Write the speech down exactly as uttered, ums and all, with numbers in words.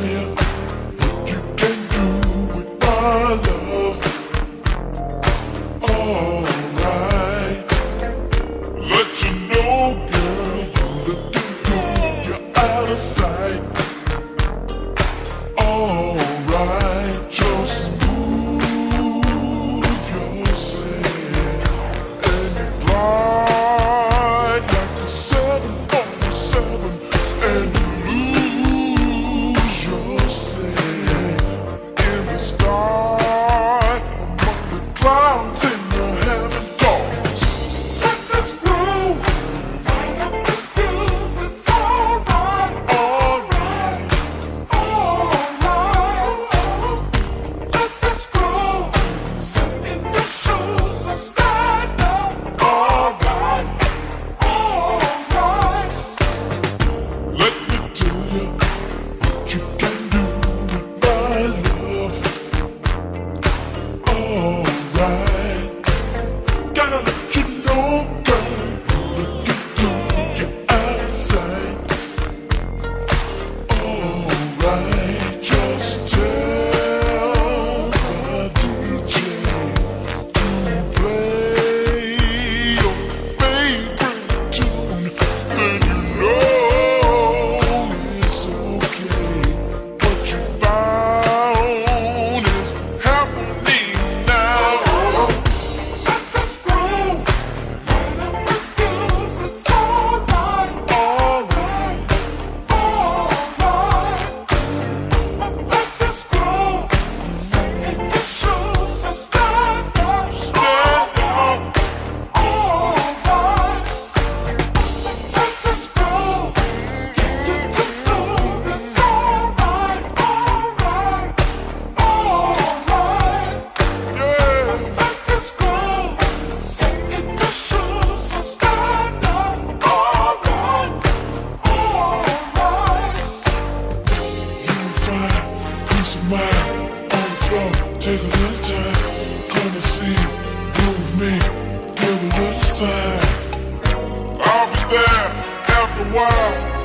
you what you can do with my love. Alright, let you know, girl, you looking good, you're out of sight. Alright, just move yourself and glide like a seven on seven and lose yourself in the sky among the clouds in the heaven tops. Let this groove right up the fields. It's alright, alright, alright. Let this groove set in the shoes and stand up. Alright, alright. Let me tell you what you can do with my love. Alright, gotta let you know, girl, you're looking good, you're out of sight. Alright, just tell the D J to play your favorite tune, and you know it's okay. What you found is happening now. Let this groove right up the fields. It's alright, alright, alright. Let this groove set in the shoes and stand up, stand up. Alright. Let this groove get you to move. It's alright, alright, alright. Yeah. Let this groove set in the shoes and stand up. Alright, alright. You find peace of mind on the floor. Take a little time, come and see, groove me, give a little sign. I'll be there after a while.